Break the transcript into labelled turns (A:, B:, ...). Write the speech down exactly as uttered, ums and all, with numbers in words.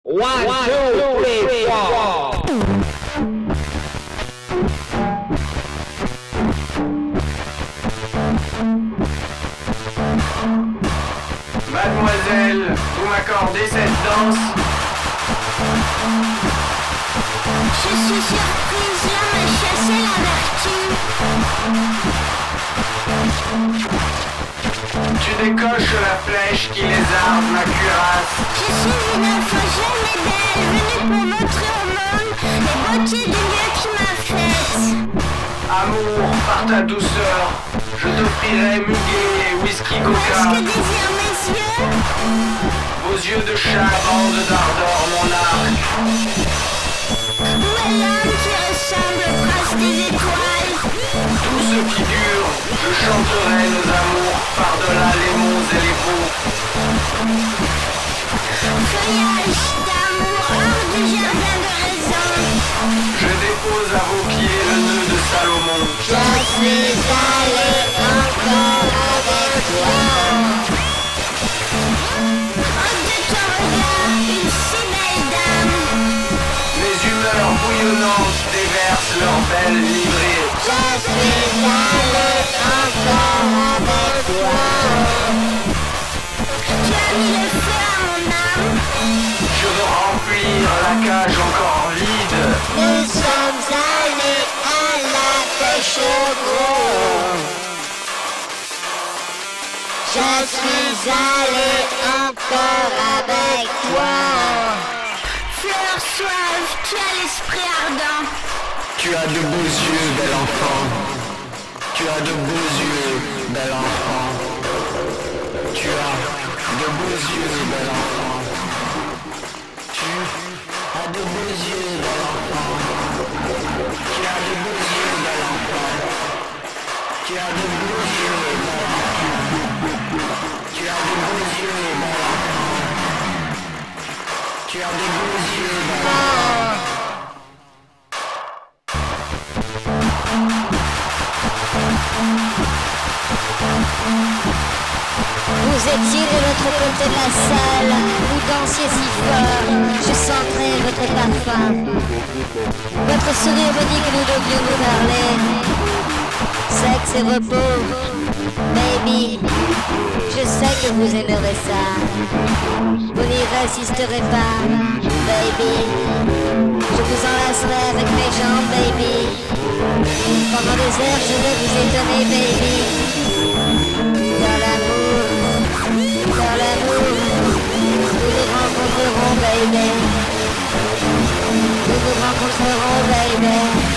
A: One, two, three, four.
B: Mademoiselle, vous m'accordez cette danse?
C: Je suis surprise, l'homme a chassé la vertu.
B: Tu décoches la flèche qui lézarde ma cuirasse.
C: Je suis une info jeune et belle, venue pour montrer au monde les beautés du lieu qui m'a faite.
B: Amour, par ta douceur, je t'offrirai muguet, whisky,
C: Est-ce
B: coca.
C: que désirent mes yeux?
B: Vos yeux de chat bandent d'ardeur mon arc.
C: Où est l'homme qui ressemble au prince des étoiles?
B: Tout ce qui dure, je chanterai nos amours par-delà les monts et les veaux.
C: Feuillage d'amour hors du jardin de raison.
B: Je dépose à vos pieds le nœud de Salomon.
C: Je suis allé encore avec toi. Hors de ton regard, une si belle dame.
B: Mes humeurs bouillonnantes déversent leur belle livrée.
C: Je suis allé encore avec toi. Tu as mis le feu à mon âme.
B: Je veux remplir la cage encore vide.
C: Nous sommes allés à la pêche au gros. Je suis allé encore avec toi. Fleur soif, tu as l'esprit ardent.
B: Tu as de beaux yeux, bel enfant. Tu as de beaux yeux, bel enfant. Tu as de beaux yeux, bel enfant. Tu as de beaux yeux, bel enfant. Tu as de beaux yeux, bel enfant. Tu as de beaux yeux, bel enfant. Tu as de beaux yeux, bel enfant. Tu as de beaux yeux, bel enfant.
C: Vous étiez de l'autre côté de la salle, vous dansiez si fort, je sentais votre parfum. Votre sourire me dit que nous devions nous parler. Sexe et repos, baby, je sais que vous aimerez ça. Vous n'y résisterez pas, baby. Je vous enlacerai avec mes jambes, baby. Pendant des heures, je vais vous étonner, baby. Dans l'amour, dans l'amour, nous nous rencontrerons, baby. Nous nous rencontrerons, baby.